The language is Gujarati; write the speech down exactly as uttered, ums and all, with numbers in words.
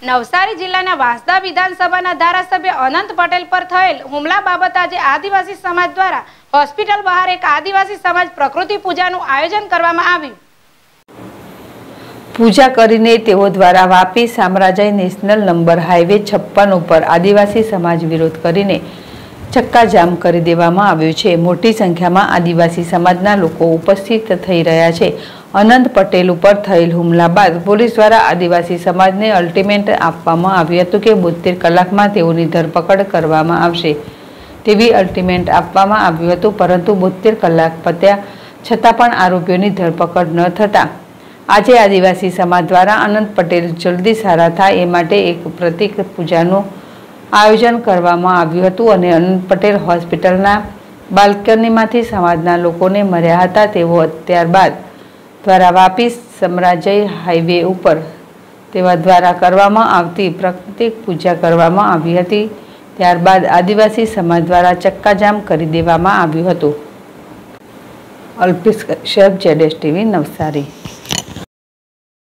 નવસારી જિલ્લાના વાંસદા વિધાનસભાના ધારાસભ્ય અનંત પટેલ પર થયેલ હુમલા બાબતે આજે આદિવાસી સમાજ દ્વારા હોસ્પિટલ બહાર એક આદિવાસી સમાજ પ્રકૃતિ પૂજાનું આયોજન કરવામાં આવ્યું। પૂજા કરીને તેઓ દ્વારા વાપી સામ્રાજ્ય નેશનલ નંબર હાઈવે છપ્પન ઉપર આદિવાસી સમાજ વિરોધ કરીને ચક્કાજામ કરી દેવામાં આવ્યો છે। મોટી સંખ્યામાં આદિવાસી સમાજના લોકો ઉપસ્થિત થઈ રહ્યા છે। અનંત પટેલ ઉપર થયેલ હુમલા બાદ પોલીસ દ્વારા આદિવાસી સમાજને અલ્ટિમેટ આપવામાં આવ્યું હતું કે બોતેર કલાકમાં તેઓની ધરપકડ કરવામાં આવશે તેવી અલ્ટિમેટ આપવામાં આવ્યું હતું, પરંતુ બોતેર કલાક પત્યા છતાં પણ આરોપીઓની ધરપકડ ન થતાં આજે આદિવાસી સમાજ દ્વારા અનંત પટેલ જલ્દી સારા થાય એ માટે એક પ્રતિક પૂજાનું આયોજન કરવામાં આવ્યું હતું અને અનંત પટેલ હોસ્પિટલના બાલ્કનીમાંથી સમાજના લોકોને મળ્યા હતા। તેઓ ત્યારબાદ દ્વારા વાપી સામ્રાજ્ય હાઈવે ઉપર તેવા દ્વારા કરવામાં આવતી પ્રતિક પૂજા કરવામાં આવી હતી। ત્યારબાદ આદિવાસી સમાજ દ્વારા ચક્કાજામ કરી દેવામાં આવ્યું હતું। અલ્પેશ કશ્યપ, જેડેશ ટીવી, નવસારી।